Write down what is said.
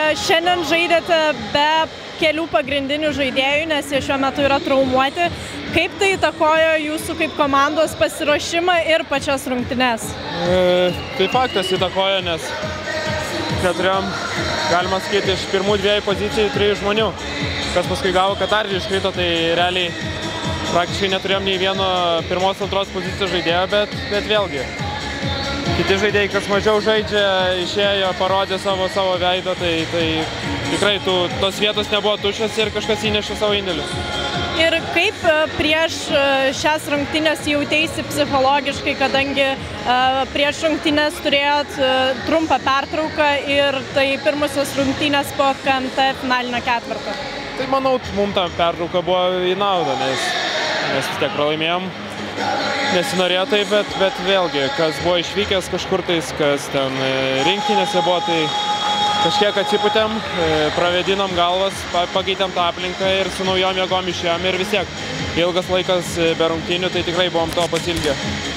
šiandien žaidėte be kelių pagrindinių žaidėjų, nes jie šiuo metu yra traumuoti. Kaip tai įtakojo jūsų kaip komandos pasiruošimą ir pačias rungtynes? Tai faktas įtakojo, nes neturėjom, galima sakyti, iš pirmų dviejų pozicijų 3 žmonių. Kas paskui gavo Katardį iškrito, tai realiai praktiškai neturėjom nei vieno pirmos, antros pozicijos žaidėjo, bet vėlgi. Kiti žaidėjai, kas mažiau žaidžia, išėjo, parodė savo veidą, tai tikrai tos vietos nebuvo tuščios ir kažkas įnešė savo indėlį. Ir kaip prieš šias rungtynes jauteisi psichologiškai, kadangi prieš rungtynes turėjot trumpą pertrauką ir tai pirmusios rungtynės po KMT finalinio ketvirto? Tai manau, mums ta pertrauka buvo į naudą, nes vis tiek pralaimėjom. Nesinorėjo taip, bet vėlgi, kas buvo išvykęs kažkur tais, kas ten rinktinėse buvo, tai kažkiek atsipūtėm, pravedinom galvas, pakeitėm tą aplinką ir su naujom jėgom išėjom ir vis tiek ilgas laikas be rungtynių, tai tikrai buvom to pasilgę.